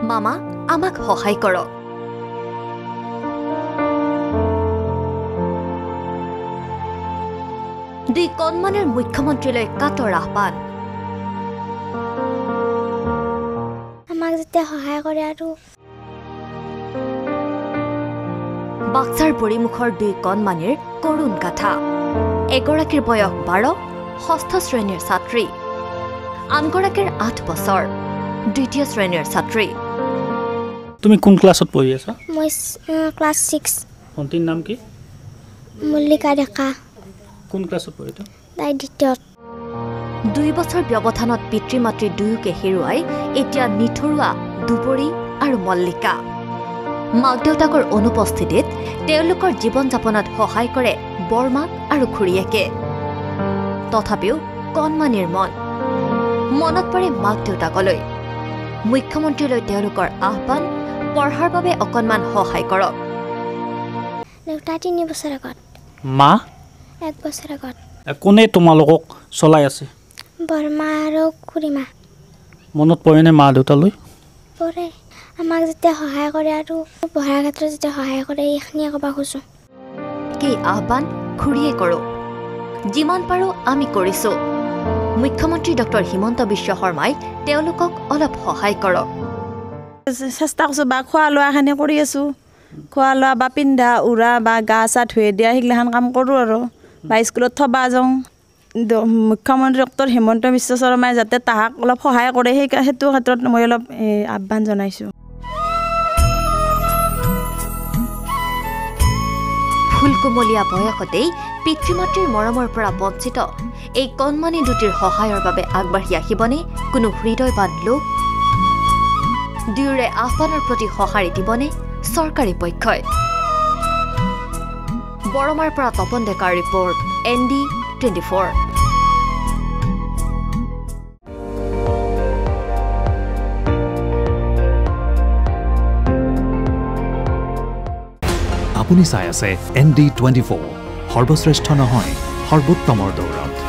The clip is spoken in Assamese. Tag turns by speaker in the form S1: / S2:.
S1: মামা আমাক সহায় কৰক। দুই কণমানিৰ মুখ্যমন্ত্ৰীলৈ কাটৰ আহ্বান।
S2: আমাক যেতিয়া সহায় কৰে আৰু
S1: বাক্সাৰ পৰিমুখৰ দুই কণমানিৰ কৰুণ গাথা। এগৰাকীৰ বয়স 12, ষষ্ঠ শ্ৰেণীৰ ছাত্ৰী, আনগৰাকীৰ 8 বছৰ, দ্বিতীয় শ্ৰেণীৰ ছাত্ৰী।
S3: তুমি কোন ক্লাছত পঢ়ি আছা?
S2: মই ক্লাছ 6।
S3: ভণ্টিৰ নাম কি?
S2: মল্লিকা ডেকা।
S3: কোন ক্লাছত পঢ়ি?
S2: তাই দ্বিতীয়ত।
S1: 2 বছৰ ব্যৱধানত পিতৃ মাতৃ দুয়োকে হেৰুৱাই এতিয়া নিথৰুৱা দুবৰী আৰু মল্লিকা। মাক দেউতাকৰ অনুপস্থিতিত তেওঁলোকৰ জীৱন যাপনত সহায় কৰে বৰমাক আৰু খুৰীয়েকে। তথাপিও কণমানিৰ মনত পৰে মাক দেউতাকলৈ। মুখ্যমন্ত্ৰীলৈ তেওঁলোকৰ আহ্বান, পঢ়াৰ বাবে অকণমান সহায় কৰক।
S2: দেউতা 3 বছৰ আগত।
S3: মা
S2: 1 বছৰ আগত।
S3: কোনে তোমালোকক চলাই আছে?
S2: বৰমা আৰু খুৰীমা।
S3: মনত পৰেনে মা দেউতালৈ?
S2: পৰে। আমাক যেতিয়া সহায় কৰে আৰু পঢ়াৰ ক্ষেত্ৰত যেতিয়া সহায় কৰে এইখিনিয়ে ক'ব খোজোঁ।
S1: কি আহ্বান খুৰীয়ে কৰোঁ, যিমান পাৰোঁ আমি কৰিছোঁ। মুখ্যমন্ত্ৰী ডক্টৰ হিমন্ত বিশ্ব শৰ্মাই তেওঁলোকক অলপ সহায় কৰক।
S4: চেষ্টা কৰিছোঁ বা খোৱা লোৱাখিনি কৰি আছোঁ। খোৱা লোৱা বা পিন্ধা উৰা বা গা চা ধুই দিয়া সেইগিলাখান কাম কৰোঁ আৰু বা স্কুলত থবা যাওঁ। মুখ্যমন্ত্ৰী ডক্টৰ হিমন্ত বিশ্ব শৰ্মাই যাতে তাহাক অলপ সহায় কৰে সেইটো ক্ষেত্ৰত মই অলপ আহ্বান জনাইছোঁ।
S1: ফুলকুমলীয়া বয়সতেই পিতৃ মাতৃৰ মৰমৰ পৰা বঞ্চিত এই কণমানি দুটিৰ সহায়ৰ বাবে আগবাঢ়ি আহিবনে কোনো হৃদয়বান লোক? দুয়োৰে আহ্বানৰ প্ৰতি সঁহাৰি দিবনে চৰকাৰী পক্ষই? বৰমাৰ পৰা তপন ডেকাৰ ৰিপৰ্ট, ND24।
S5: আপুনি চাই আছে ND24, সৰ্বশ্ৰেষ্ঠ নহয় সৰ্বোত্তমৰ দৌৰত।